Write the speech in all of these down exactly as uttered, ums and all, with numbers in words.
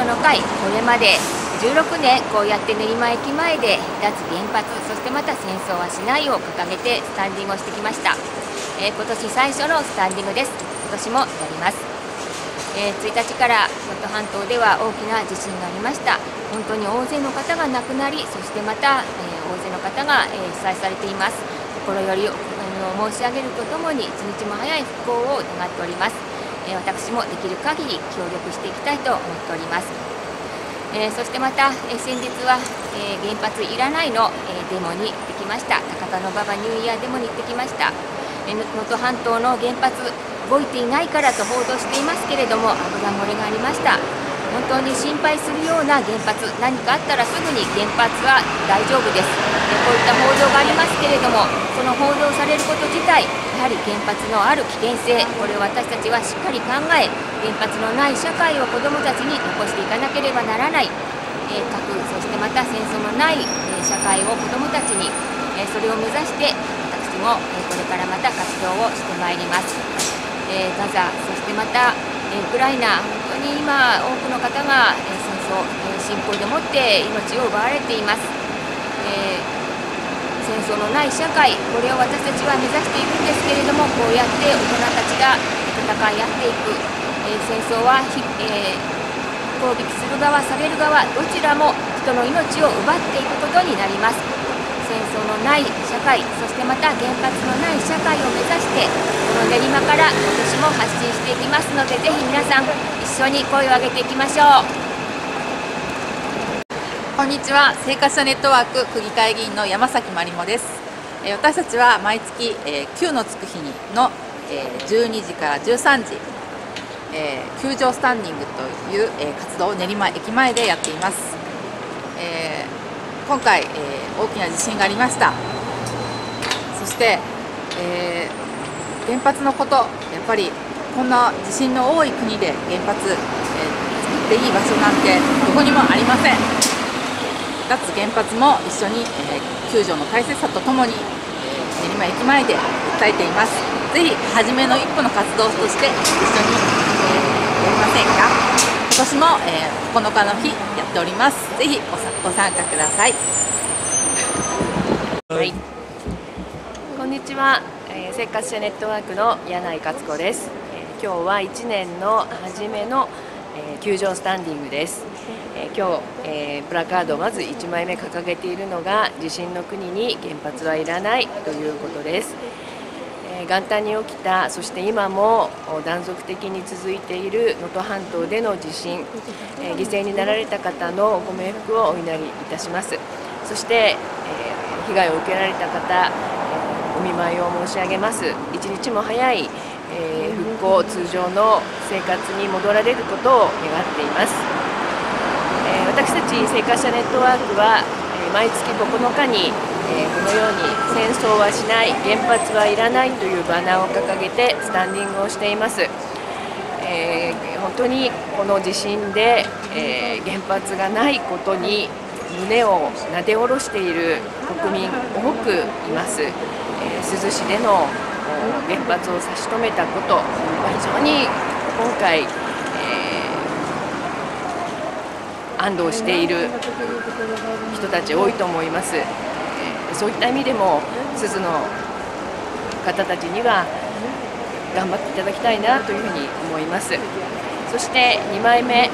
の会、これまでじゅうろくねんこうやって練馬駅前で脱原発、そしてまた戦争はしないを掲げてスタンディングをしてきました。えー、今年最初のスタンディングです。今年もやります。えー、ついたちから能登半島では大きな地震がありました。本当に大勢の方が亡くなり、そしてまた、えー、大勢の方が、えー、被災されています。心よりお申し上げるとともに、一日も早い復興を願っております。えー、私もできる限り協力していきたいと思っております。えー、そしてまた、えー、先日は、えー、原発いらないの、えー、デモに行ってきました。高田馬場ニューイヤーデモに行ってきました。能登半島の原発動いていないからと報道していますけれども、油漏れがありました。本当に心配するような原発、何かあったらすぐに原発は大丈夫です。こういった報道がありますけれども、その報道されること自体、やはり原発のある危険性、これを私たちはしっかり考え、原発のない社会を子どもたちに残していかなければならない、えー、核、そしてまた戦争のない、えー、社会を子どもたちに、えー、それを目指して、私も、えー、これからまた活動をしてまいります。えー、ガザ、そしてまた、えー、ウクライナ、本当に今、多くの方が、えー、戦争、えー、侵攻でもって命を奪われています。えー、戦争のない社会、これを私たちは目指しているんですけれども、こうやって大人たちが戦い合っていく、えー、戦争は、えー、攻撃する側、される側、どちらも人の命を奪っていくことになります。戦争のない社会、そしてまた原発のない社会を目指して、この練馬から今年も発信していきますので、ぜひ皆さん一緒に声を上げていきましょう。 こんにちは、生活者ネットワーク区議会議員の山崎まりもです。私たちは毎月きゅうのつく日のじゅうにじからじゅうさんじ、救助スタンディングという活動を練馬駅前でやっています。今回大きな地震がありました。そして、えー、原発のこと、やっぱりこんな地震の多い国で原発、えー、作っていい場所なんてどこにもありません。脱原発も一緒に、えー、救助の大切さとともに、えー、練馬駅前で訴えています。ぜひ初めの一歩の活動として一緒に、えー、やりませんか。今年も、えー、ここのかの日やっております。ぜひご参加ください。 はい、こんにちは、えー、生活者ネットワークの柳井勝子です。えー、今日はいちねんの初めの、えー、救助スタンディングです。えー、今日、えー、プラカードをまずいちまいめ掲げているのが、地震の国に原発はいらないということです。えー、元旦に起きた、そして今も断続的に続いている能登半島での地震、えー、犠牲になられた方のご冥福をお祈りいたします。そして、えー、被害を受けられた方、えー、お見舞いを申し上げます。一日も早い、えー、復興、通常の生活に戻られることを願っています。えー、私たち生活者ネットワークは、えー、毎月ここのかに、えー、このように戦争はしない、原発はいらないというバナーを掲げてスタンディングをしています。えー、本当にこの地震で、えー、原発がないことに胸をなで下ろしている国民多くいます。えー、珠洲市での原発を差し止めたこと、まあ、非常に今回、えー、安堵している人たち多いと思います。えー、そういった意味でも珠洲の方たちには頑張っていただきたいなというふうに思います。そしてにまいめ、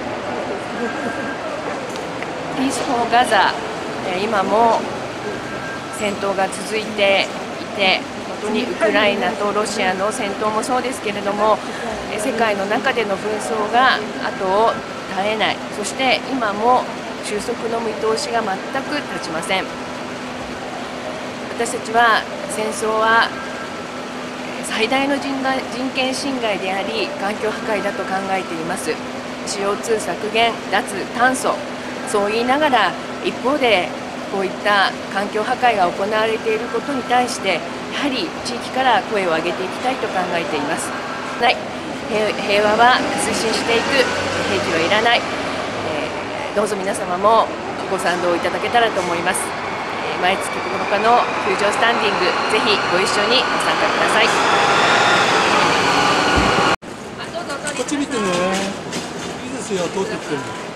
ピースフォーガザ、今も戦闘が続いていて、本当にウクライナとロシアの戦闘もそうですけれども、世界の中での紛争が後を絶えない、そして今も収束の見通しが全く立ちません。私たちは戦争は最大の人権侵害であり、環境破壊だと考えています。シーオーツー 削減、脱炭素、そう言いながら一方でこういった環境破壊が行われていることに対して、やはり地域から声を上げていきたいと考えています。はい、平和は推進していく、兵器はいらない、えー、どうぞ皆様もご賛同いただけたらと思います。えー、毎月ここのかの救助スタンディング、ぜひご一緒にご参加ください。 こっち見てね。いいですよ、通ってきても。